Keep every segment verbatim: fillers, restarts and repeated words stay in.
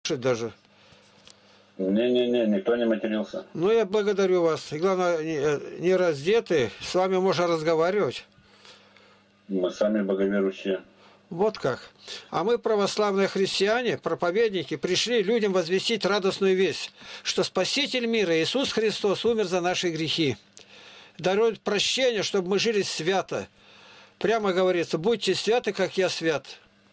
даже. Не-не-не, никто не матерился. Ну, я благодарю вас. И главное, не, не раздеты, с вами можно разговаривать. Мы сами боговерующие. Вот как. А мы, православные христиане, проповедники, пришли людям возвестить радостную весть, что Спаситель мира Иисус Христос умер за наши грехи. Дарует прощение, чтобы мы жили свято. Прямо говорится, будьте святы, как я свят.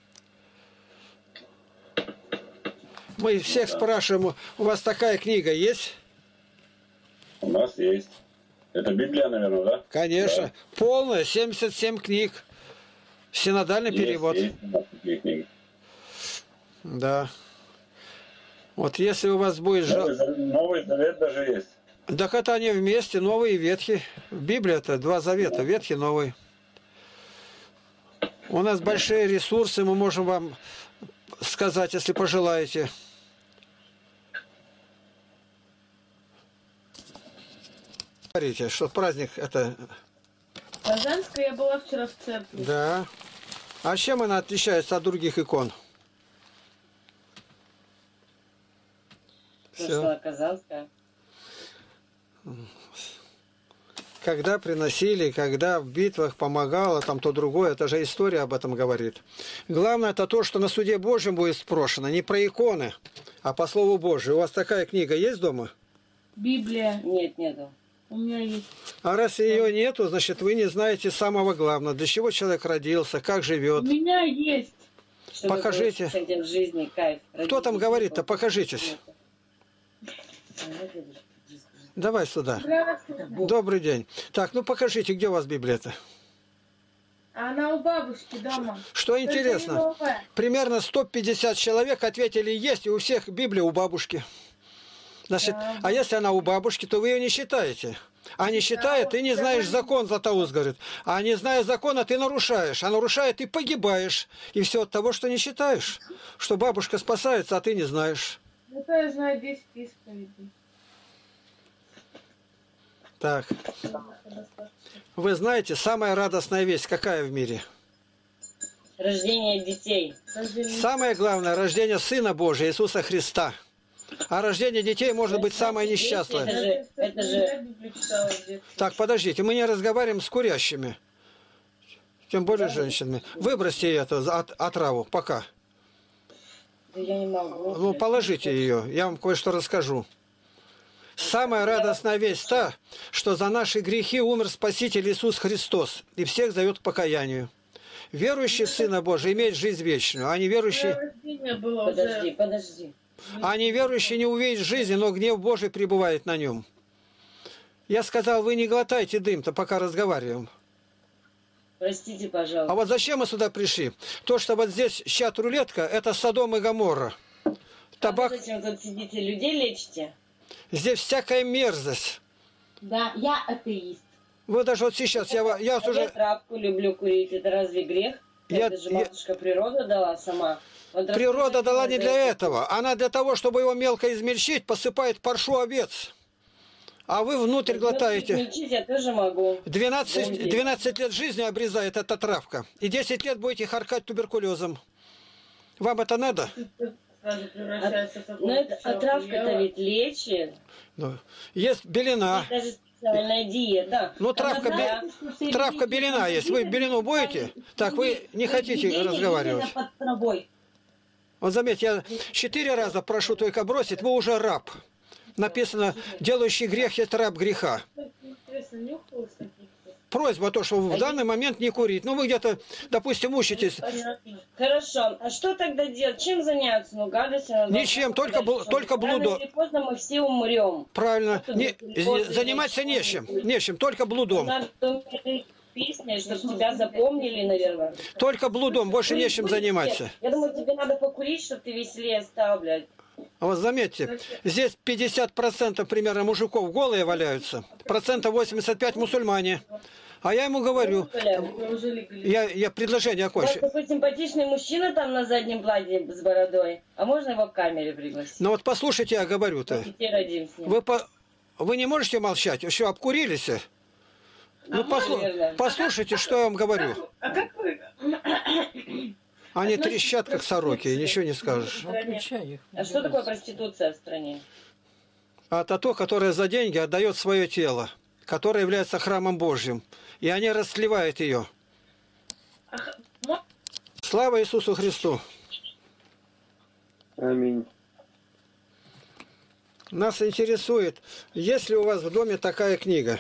Мы всех да. спрашиваем, у вас такая книга есть? У нас есть. Это Библия, наверное, да? Конечно. Да. Полная, семьдесят семь книг. Синодальный есть, перевод. Есть. Да. Вот если у вас будет... Новый, жал... Новый Завет даже есть. Так это они вместе, Новый и Ветхий. В Библии это два завета, да. Ветхий, Новый. У нас большие ресурсы, мы можем вам сказать, если пожелаете. Говорите, что праздник это... Казанская, я была вчера в церкви. Да. А чем она отличается от других икон? Все. Казанская. Когда приносили, когда в битвах помогало, там то другое, это же история об этом говорит. Главное это то, что на суде Божьем будет спрошено, не про иконы, а по Слову Божию. У вас такая книга есть дома? Библия. Нет, нету. У меня есть. А раз ее нету, значит вы не знаете самого главного, для чего человек родился, как живет. У меня есть. Чтобы покажите. В жизни кайф. Кто там говорит-то? Покажитесь. Давай сюда. Добрый день. Так, ну покажите, где у вас Библия-то? Она у бабушки дома. Что интересно, примерно сто пятьдесят человек ответили есть, и у всех Библия у бабушки. Значит, да. А если она у бабушки, то вы ее не считаете. А не считает, ты не знаешь закон, Златоуст говорит. А не зная закона, ты нарушаешь. А нарушая, ты погибаешь. И все от того, что не считаешь. Что бабушка спасается, а ты не знаешь. Зато я знаю десять исповедей. Так. Вы знаете, самая радостная весть какая в мире? Рождение детей. Самое главное, рождение Сына Божия, Иисуса Христа. А рождение детей может быть самое несчастное. Это же, это же... Так, подождите, мы не разговариваем с курящими. Тем более с женщинами. Выбросьте эту от, отраву, пока. Да я не могу. Ну, положите ее, я вам кое-что расскажу. Самая радостная весть та, что за наши грехи умер Спаситель Иисус Христос и всех зовет к покаянию. Верующий в Сына Божия имеет жизнь вечную, а неверующий... Подожди, подожди. А неверующий не увидит жизни, но гнев Божий пребывает на нем. Я сказал, вы не глотайте дым-то, пока разговариваем. Простите, пожалуйста. А вот зачем мы сюда пришли? То, что вот здесь чат-рулетка, это Содом и Гоморра. Табак... А вы зачем тут сидите, людей лечите? Здесь всякая мерзость. Да, я атеист. Вы даже вот сейчас, я, я а уже... Я травку люблю курить, это разве грех? Я... Это же матушка природа дала сама. Вот природа дала не для этого. Она для того, чтобы его мелко измельчить, посыпает паршу овец. А вы внутрь глотаете. Измельчить я тоже могу. двенадцать, двенадцать лет жизни обрезает эта травка. И десять лет будете харкать туберкулезом. Вам это надо? А, но это, а травка-то ведь лечит. Ну, есть белина. Это даже специальная диета. Ну, травка, бе... травка белина есть. Вы белину будете? Так, вы не хотите разговаривать. Вот заметьте, я четыре раза прошу только бросить, вы уже раб. Написано, делающий грех есть раб греха. Просьба то, что в данный момент не курить. Ну, вы где-то, допустим, учитесь. Хорошо. А что тогда делать? Чем заняться? Ну, гадость. Ничем, только, бл только блудо. Рано или поздно мы все умрем. Правильно. Не, заниматься нечем. Нечем, только блудом. Песня, чтобы тебя запомнили, наверное. Только блудом, больше нечем заниматься. Я думаю, тебе надо покурить, чтобы ты веселее стал, блядь. А вот заметьте, здесь пятьдесят процентов примерно мужиков голые валяются, процентов восемьдесят пять мусульмане. А я ему говорю, я, я предложение окончу. Вот такой симпатичный мужчина там на заднем плане с бородой. А можно его к камере пригласить? Ну вот послушайте, я говорю-то. Вы, по... Вы не можете молчать? Еще обкурились? Ну, а послу... послушайте, что я вам говорю. А как вы... Они Относится трещат, как сороки, и ничего не скажешь. в стране. А что такое проституция в стране? А это то, которое за деньги отдает свое тело, которое является храмом Божьим. И они расслевают ее. Ах, мо- Слава Иисусу Христу! Аминь. Нас интересует, есть ли у вас в доме такая книга?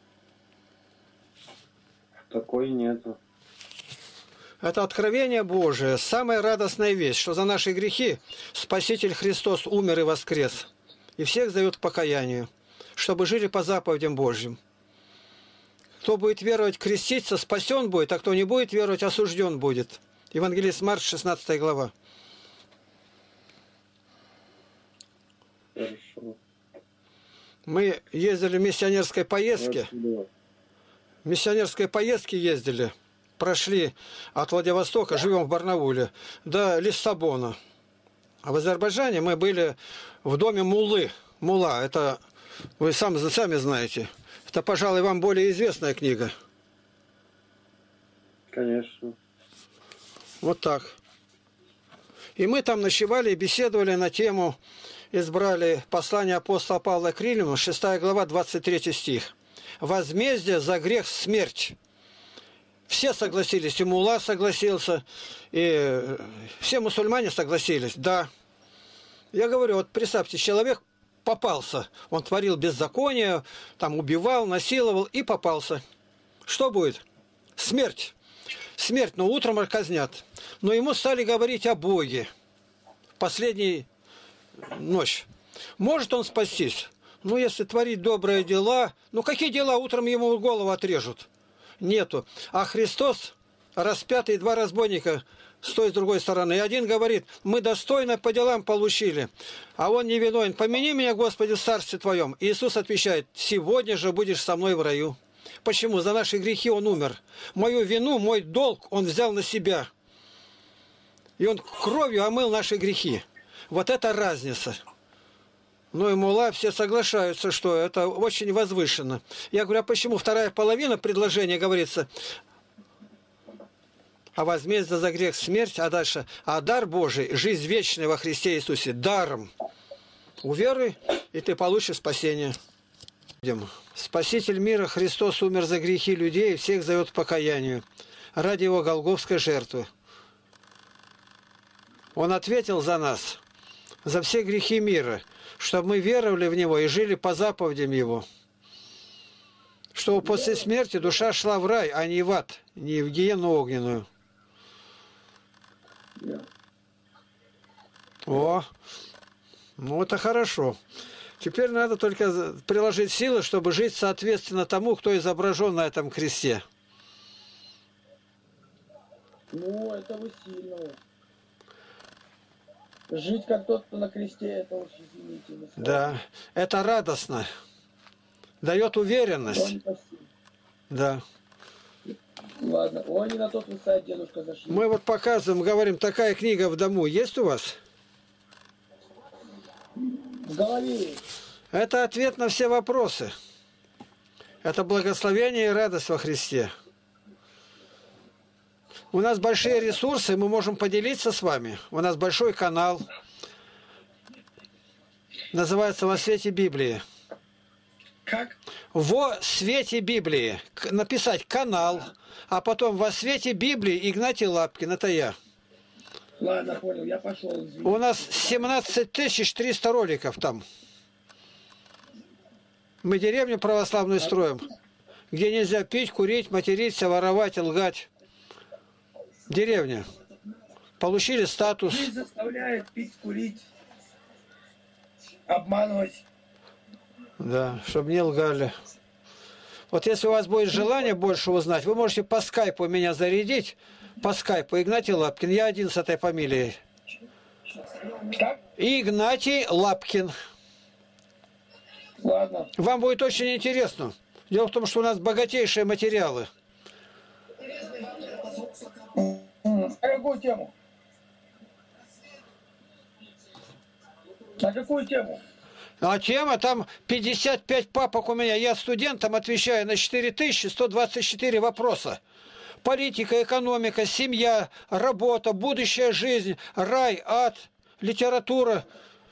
Такой нету. Это откровение Божие, самая радостная вещь, что за наши грехи Спаситель Христос умер и воскрес. И всех зовет к покаянию, чтобы жили по заповедям Божьим. Кто будет веровать, креститься, спасен будет, а кто не будет веровать, осужден будет. Евангелист Марк, шестнадцатая глава. Хорошо. Мы ездили в миссионерской поездке. Спасибо. В миссионерской поездке ездили. Прошли от Владивостока, живем в Барнауле, до Лиссабона. А в Азербайджане мы были в доме Муллы. Мулла, это вы сам, сами знаете. Это, пожалуй, вам более известная книга. Конечно. Вот так. И мы там ночевали и беседовали на тему, избрали послание апостола Павла к Римлянам, шестая глава, двадцать третий стих. «Возмездие за грех – смерть». Все согласились, и Мулла согласился, и все мусульмане согласились, да. Я говорю, вот представьте, человек попался, он творил беззаконие, там убивал, насиловал и попался. Что будет? Смерть. Смерть, но утром казнят. Но ему стали говорить о Боге в последнюю ночь. Может он спастись? Ну, если творить добрые дела, ну какие дела утром ему голову отрежут? Нету. А Христос, распятый, два разбойника с той, с другой стороны. И один говорит, мы достойно по делам получили, а он не виновен. Помяни меня, Господи, в царстве Твоем. И Иисус отвечает, сегодня же будешь со мной в раю. Почему? За наши грехи он умер. Мою вину, мой долг он взял на себя. И он кровью омыл наши грехи. Вот это разница. Ну и мулла все соглашаются, что это очень возвышенно. Я говорю, а почему вторая половина предложения говорится, а возмездие за грех смерть, а дальше, а дар Божий, жизнь вечная во Христе Иисусе, даром. Уверуй, и ты получишь спасение. Спаситель мира Христос умер за грехи людей и всех зовет к покаянию ради его голгофской жертвы. Он ответил за нас, за все грехи мира, чтобы мы веровали в Него и жили по заповедям Его. Чтобы после смерти душа шла в рай, а не в ад, не в гиену огненную. О, ну это хорошо. Теперь надо только приложить силы, чтобы жить соответственно тому, кто изображен на этом кресте. Ну, это вы сильно. Жить как тот, кто на кресте, это очень извините. Да, это радостно. Дает уверенность. Да. Ладно, ой, не на тот вы сайт, дедушка, зашли. Мы вот показываем, говорим, такая книга в дому есть у вас? В голове. Это ответ на все вопросы. Это благословение и радость во Христе. У нас большие ресурсы, мы можем поделиться с вами. У нас большой канал. Называется «Во свете Библии». Как? «Во свете Библии». Написать канал, а потом «Во свете Библии» Игнатий Лапкин. Это я. Ладно, понял, я пошел. Извините. У нас семнадцать тысяч триста роликов там. Мы деревню православную строим, где нельзя пить, курить, материться, воровать, лгать. Деревня. Получили статус. Жизнь заставляет пить, курить, обманывать. Да, чтобы не лгали. Вот если у вас будет желание больше узнать, вы можете по скайпу меня зарядить. По скайпу Игнатий Лапкин. Я один с этой фамилией. Как? Игнатий Лапкин. Ладно. Вам будет очень интересно. Дело в том, что у нас богатейшие материалы. На какую тему? На какую тему? А тема там пятьдесят пять папок у меня. Я студентам отвечаю на четыре тысячи сто двадцать четыре вопроса. политика, экономика, семья, работа, будущая жизнь, рай, ад, литература.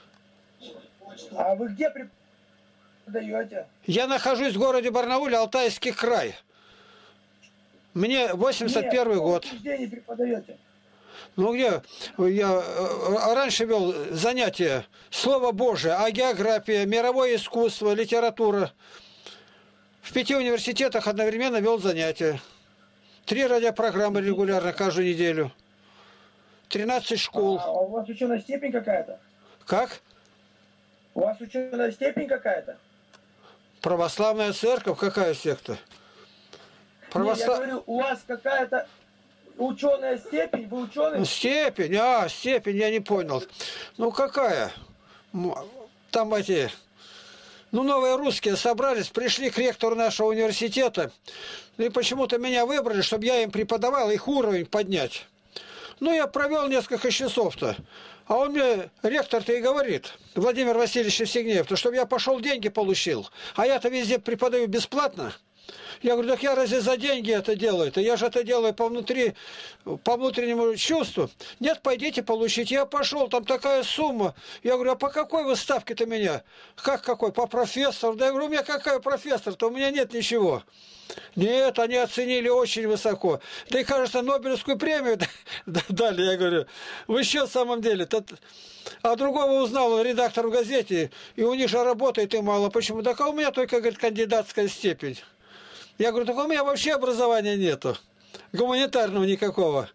А вы где преподаете? Я нахожусь в городе Барнауле, Алтайский край. Мне восемьдесят первый год. Где не преподаете? Ну где? Я раньше вел занятия Слово Божие, а география, мировое искусство, литература. В пяти университетах одновременно вел занятия. Три радиопрограммы регулярно каждую неделю. тринадцать школ. А у вас ученая степень какая-то? Как? У вас ученая степень какая-то? Православная церковь? Какая секта? Православ... Нет, я говорю, у вас какая-то ученая степень? Вы ученый? Степень? А, степень, я не понял. Ну, какая? Там эти... Ну, новые русские собрались, пришли к ректору нашего университета, и почему-то меня выбрали, чтобы я им преподавал, их уровень поднять. Ну, я провел несколько часов-то. А он мне, ректор-то и говорит, Владимир Васильевич Евсегнеев, то чтобы я пошел деньги получил. А я-то везде преподаю бесплатно. Я говорю, так я разве за деньги это делаю-то? Я же это делаю по внутри, по внутреннему чувству. Нет, пойдите получить. Я пошел, там такая сумма. Я говорю, а по какой вы ставке-то меня? Как какой? По профессору? Да я говорю, у меня какая профессор-то? У меня нет ничего. Нет, они оценили очень высоко. Да и, кажется, Нобелевскую премию дали. Я говорю, вы что в самом деле? А другого узнал редактор в газете, и у них же работает и мало. Почему? Так а у меня только, говорит, кандидатская степень. Я говорю, так у меня вообще образования нету. Гуманитарного никакого.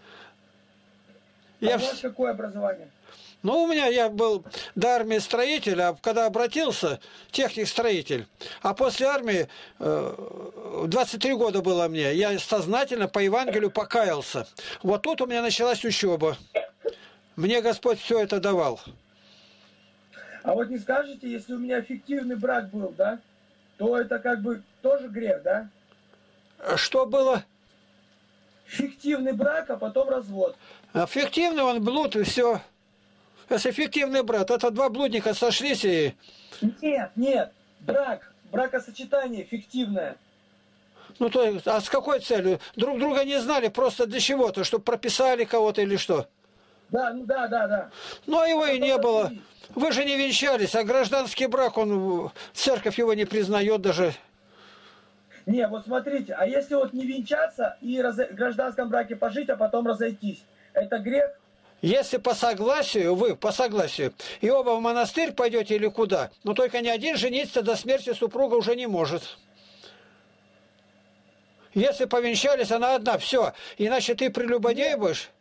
А я... у вас какое образование? Ну, у меня, я был до армии строитель, а когда обратился, техник-строитель. А после армии, двадцать три года было мне, я сознательно по Евангелию покаялся. Вот тут у меня началась учеба. Мне Господь все это давал. А вот не скажете, если у меня фиктивный брак был, да, то это как бы тоже грех, да? Что было? Фиктивный брак, а потом развод. А фиктивный он блуд и все. Если фиктивный брат, это два блудника сошлись и... Нет, нет, брак, бракосочетание фиктивное. Ну то есть, а с какой целью? Друг друга не знали, просто для чего-то, чтобы прописали кого-то или что? Да, ну да, да, да. Ну а его и не было. Вы же не венчались, а гражданский брак, он, церковь его не признает даже. Не, вот смотрите, а если вот не венчаться и раз... в гражданском браке пожить, а потом разойтись, это грех? Если по согласию, вы по согласию, и оба в монастырь пойдете или куда, но только ни один жениться до смерти супруга уже не может. Если повенчались, она одна, все, иначе ты прелюбодей будешь.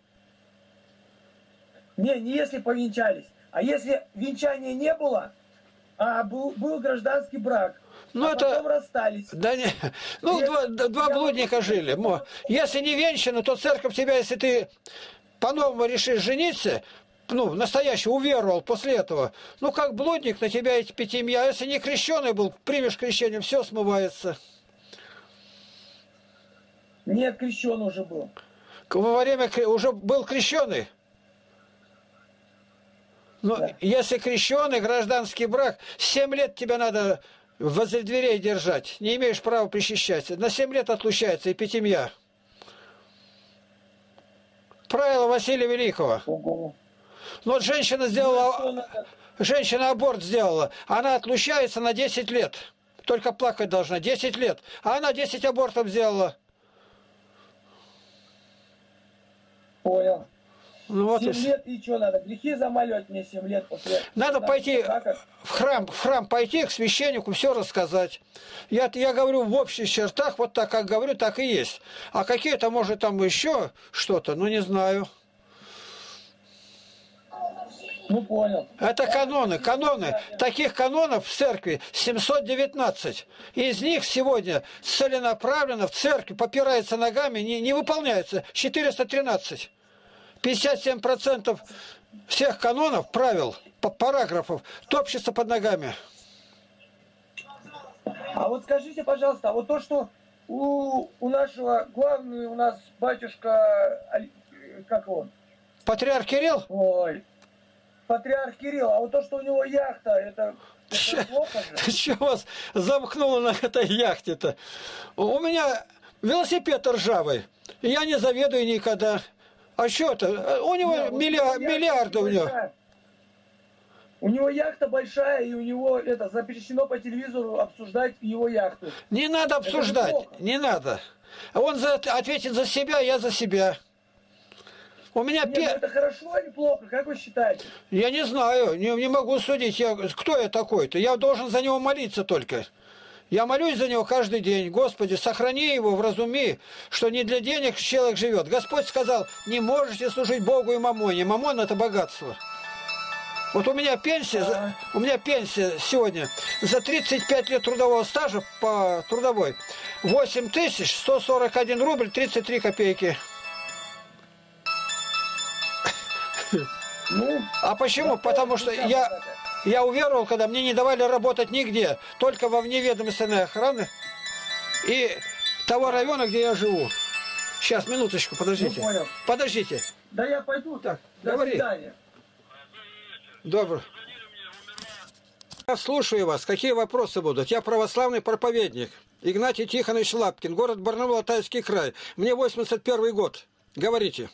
Не, не если повенчались, а если венчания не было, а был, был гражданский брак, ну, а это... потом расстались. Да не, ну, я... два, два блудника я... жили. Если не венчаны, то церковь тебя, если ты по-новому решишь жениться, ну, настоящий, уверовал после этого, ну, как блудник, на тебя эти пятимья, а если не крещеный был, примешь крещение, все смывается. Нет, крещеный уже был. Во время уже был крещеный? Ну, да. Если крещеный, гражданский брак, семь лет тебя надо возле дверей держать. Не имеешь права причащаться. На семь лет отлучается и пятимья. Правило Василия Великого. Ого. Ну вот женщина сделала, женщина аборт сделала, она отлучается на десять лет. Только плакать должна, десять лет. А она десять абортов сделала. Понял. Ну, вот семь лет и что надо? Грехи замаливать мне семь лет после... Надо пойти в храм, в храм пойти к священнику, все рассказать. Я, я говорю в общих чертах, вот так как говорю, так и есть. А какие-то, может, там еще что-то, ну не знаю. Ну понял. Это каноны, каноны. Таких канонов в церкви семьсот девятнадцать. Из них сегодня целенаправленно в церкви попирается ногами, не, не выполняется четыреста тринадцать. пятьдесят семь процентов всех канонов, правил, параграфов топчется под ногами. А вот скажите, пожалуйста, вот то, что у, у нашего главный у нас батюшка, как он? Патриарх Кирилл? Ой, патриарх Кирилл, а вот то, что у него яхта, это, это плохо же? Что вас замкнуло на этой яхте-то? У меня велосипед ржавый. И я не заведую никогда. А что-то? У него Не, вот миллиар- у него миллиарды у него. большая. У него яхта большая, и у него это запрещено по телевизору обсуждать его яхту. Не надо обсуждать, плохо. не надо. Он за, ответит за себя, я за себя. У меня Нет, пе... ну это хорошо или плохо? Как вы считаете? Я не знаю, не, не могу судить. Я, кто я такой-то? Я должен за него молиться только. Я молюсь за него каждый день. Господи, сохрани его, вразуми, что не для денег человек живет. Господь сказал, не можете служить Богу и мамоне. Мамон – это богатство. Вот у меня пенсия, за- у меня пенсия сегодня за тридцать пять лет трудового стажа по трудовой восемь тысяч сто сорок один рубль тридцать три копейки. Ну, А почему? да, Потому что ну, я, как-то. я уверовал, когда мне не давали работать нигде, только во вневедомственной охране и того района, где я живу. Сейчас, минуточку, Ну, подождите. понял. Подождите. Да я пойду так. До Говори. свидания. Добро. Я слушаю вас. Какие вопросы будут? Я православный проповедник. Игнатий Тихонович Лапкин, город Барнаул, Алтайский край. Мне восемьдесят первый год. Говорите.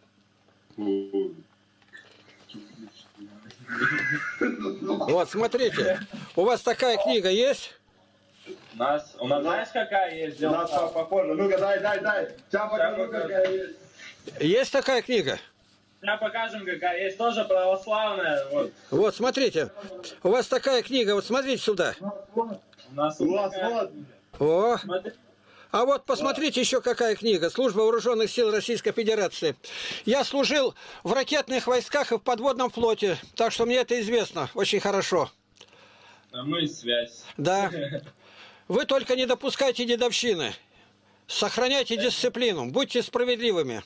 Вот, смотрите. У вас такая книга есть? У нас, у нас знаешь, какая есть? У нас похоже. Ну-ка, дай, дай, дай. Сейчас покажу, какая есть. Есть такая книга? Сейчас покажем, какая есть. Тоже православная. Вот. Вот, смотрите. У вас такая книга. Вот смотрите сюда. У нас У вас такая- вот. О. Смотри. А вот посмотрите еще какая книга. Служба вооруженных сил Российской Федерации. Я служил в ракетных войсках и в подводном флоте. Так что мне это известно очень хорошо. А мы связь. Да. Вы только не допускайте дедовщины. Сохраняйте дисциплину. Будьте справедливыми.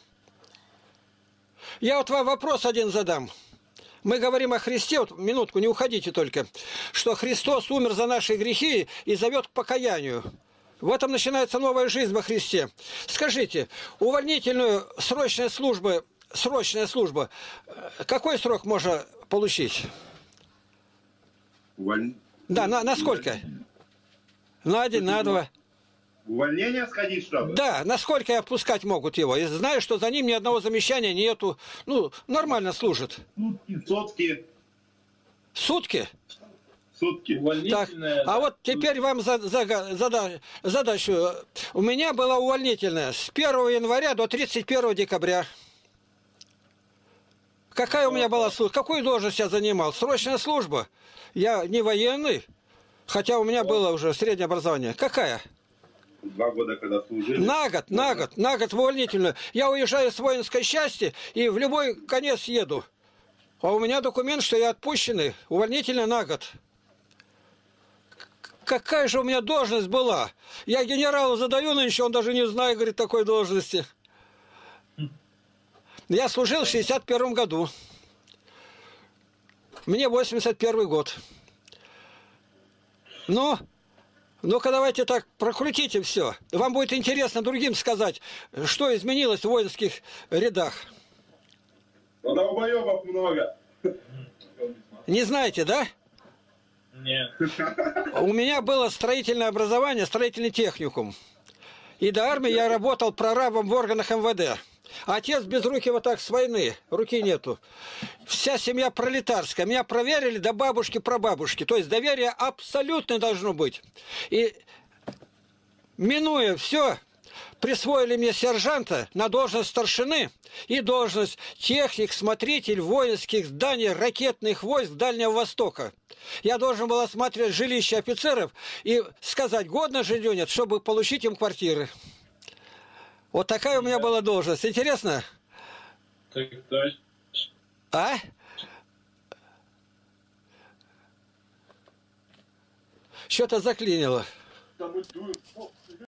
Я вот вам вопрос один задам. Мы говорим о Христе, вот минутку, не уходите только, что Христос умер за наши грехи и зовет к покаянию. В этом начинается новая жизнь во Христе. Скажите, увольнительную срочной службы, срочная служба, какой срок можно получить? Уволь- Да, на, на сколько? На один, на два. Увольнение сходить, что ли? Да, насколько отпускать могут его? И знаю, что за ним ни одного замечания нету. Ну, нормально служит. Сутки. Сутки? Сутки. Так, Увольнительная. а вот теперь вам за, за- зада- задачу. У меня была увольнительная с первого января до тридцать первого декабря. Какая у меня была служба? Какую должность я занимал? Срочная служба. Я не военный, хотя у меня было уже среднее образование. Какая? Два года, когда служили. На год, на год, на год в увольнительную. Я уезжаю с воинской части и в любой конец еду. А у меня документ, что я отпущенный, увольнительный на год. Какая же у меня должность была? Я генералу задаю нынче, он даже не знает, говорит, такой должности. Я служил в шестьдесят первом году. Мне восемьдесят первый год. Ну, ну-ка давайте так прокрутите все. Вам будет интересно другим сказать, что изменилось в воинских рядах. Ну, долбоебов много. Не знаете, да? Нет. У меня было строительное образование, строительный техникум. И до армии я работал прорабом в органах эм вэ дэ. Отец без руки вот так с войны, руки нету. Вся семья пролетарская. Меня проверили до бабушки-прабабушки. То есть доверие абсолютно должно быть. И минуя все, присвоили мне сержанта на должность старшины и должность техник-смотритель воинских зданий ракетных войск Дальнего Востока. Я должен был осматривать жилища офицеров и сказать, годно жить или нет, чтобы получить им квартиры. Вот такая у меня была должность. Интересно? Так точно. А? Что-то заклинило.